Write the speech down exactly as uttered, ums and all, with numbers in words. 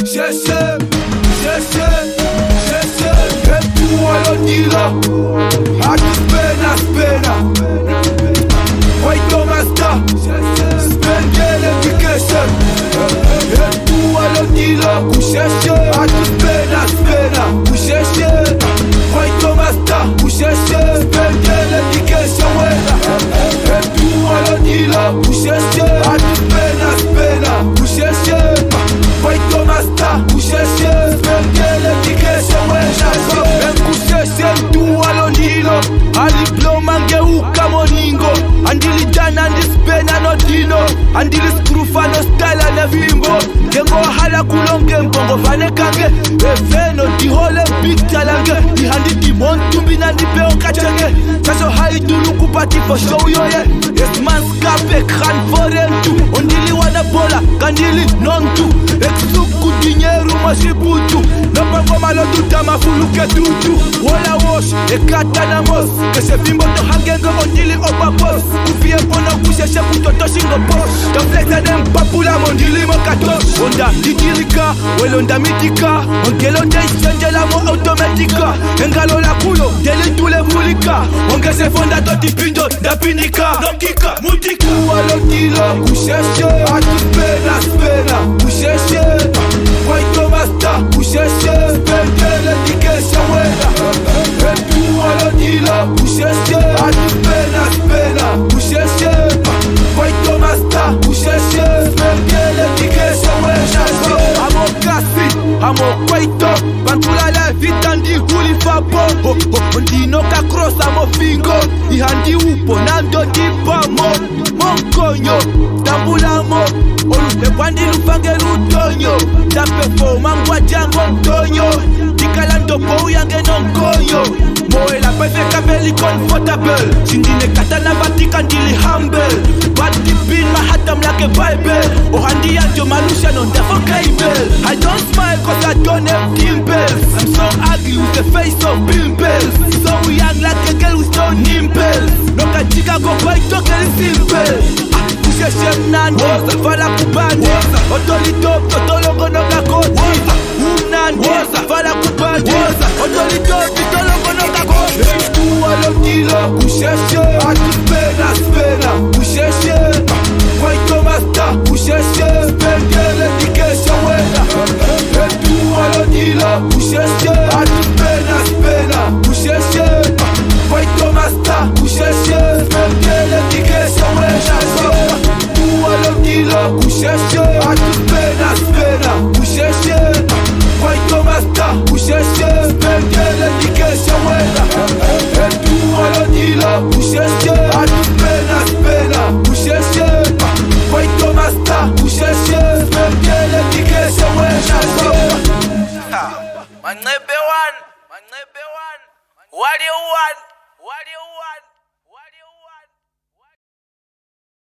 chercher, chercher, chercher. Et pour le dire, à tout pena, pena. Wait Thomas da, spend education. Et pour le dire, pour chercher, à tout pena, pena. Pour chercher, wait Thomas da, pour chercher, spend education. Et pour le dire, pour chercher, à tout pena, pena. Pour chercher, wait Thomas da, pour chercher, spend education. Et pour chercher, tout à le dire, à diplôme ou kamoningo. Andili dana ndispena no dino. Andili skrufa no style na vimbo. Gengo hala kulonge mbongo vane kange. Eveno di hole big talange. Di handi di montumbi na di peo kachenge. Chaso hai dulu kupati for show yo ye. Yes man skape kran forentu. Ondili wana bola kandili nontu. Eksuku dinyeru mashibutu. Nopango malotu dama fuluke tutu. Wala wash ekata na mos. Kese fimbo to hangengo ondili oba boss. Kufie pono kusheshe kutoto shingo boss. Toflexa dem papula mondili mo katos. Onda dikirika, welonda mitika. Ongelonde ishenjela mo automatika. Engalo la kulo, deli tule mulika. Onge se fonda toti pindo, da pinika. Nokika, mutika. Uwalo tilo, kusheshe. Atu pena, spena, kusheshe. Waito basta, kusheshe. Spendele dikesha wena. Etu uwalo tilo, kusheshe. Atu pena, spena, kusheshe. Waito basta, kusheshe. Spendele dikesha wena. Amo kasi, amo kwaito. Bankula la vitandi huli fabo. Ho ho, ondino ka cross amo fingo. Ihandi upo nando dipa mo. Monkonyo, tambula mo. Olu wandi lufange lutonyo. Tape fo mangwa jango ntonyo. Dikalando po yange nonkonyo. Moe la pefe kameli comfortable. Shindine katana vatika ndili humble. Bati pin mahatam like a Bible. Ohandi yanjo malusha non defo cable. I don't smile cause I don't have dimples. I'm so ugly with the face of pimples. So young like a girl with no nipples. No kachika go by talking simple. Kusheshe mnandi, fala kubandi. Otolito, totolongo no kakoti. Mnandi, fala kubandi. Otolito, totolongo no kakoti. Estuwa lo tilo, kusheshe. Atu pena, spena, kusheshe. Waito basta, kusheshe. Spendele dikesha wena. Estuwa lo tilo, kusheshe. Atu pena, spena, kusheshe. Waito basta, kusheshe. Spendele dikesha wena. Kilo kusheshe, atu pena spena kusheshe. Waito basta kusheshe, spendele dikesha wena. Etu walo kilo kusheshe, atu pena spena kusheshe. Waito basta kusheshe, spendele dikesha wena. Manebe one, manebe one. What do you want? What do you want?